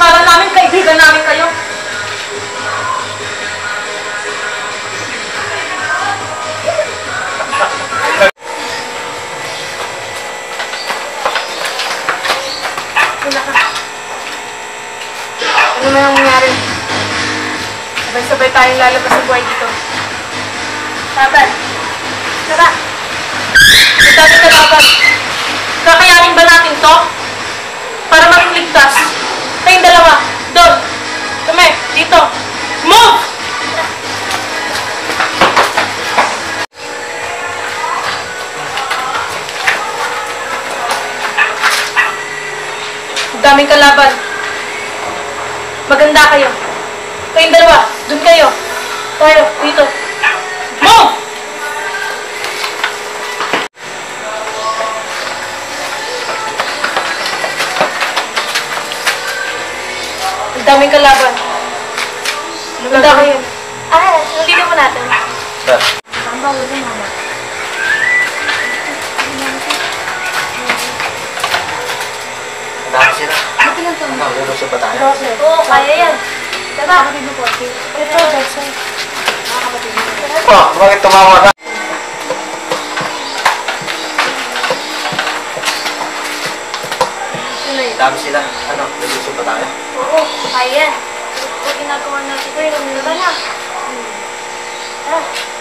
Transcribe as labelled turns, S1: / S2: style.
S1: Para namin kaibigan namin kayo.
S2: Ano man ang mangyari? Sabay-sabay tayong lalabas sa buhay dito.
S1: Laban. Tara. Ang dami ka laban. Kakayanin ba natin to? Para maging ligtas. Kayong dalawa. Doon. Kami. Dito. Move! Ang daming kalaban. Maganda kayo. Kayong dalawa. Doon kayo. Tayo. Dito. Move! Ang daming kalaban. Maganda kayo. Nandito mo natin.
S2: Tama, huwag na mama.
S3: Dami sila.
S2: Buti lang ito.
S3: Ano, lulusog ba tayo?
S1: Oo, kaya yan. Diba?
S2: Kapatid mo po. Ito, Jackson. Mga kapatid mo.
S3: Oh, bakit tumawa ka? Dami sila. Ano, lulusog ba tayo?
S1: Oo, kaya yan. Ito ginagawa natin. Uy, naman na. Tara.